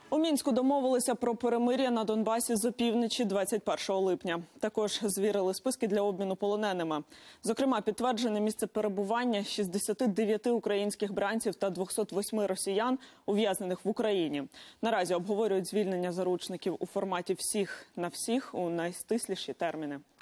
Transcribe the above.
У Мінську домовилися про перемир'я на Донбасі з опівночі 21 липня. Також звірили списки для обміну полоненими. Зокрема, підтверджене місце перебування 69 українських бранців та 208 росіян, ув'язнених в Україні. Наразі обговорюють звільнення заручників у форматі всіх на всіх у найстисліші терміни.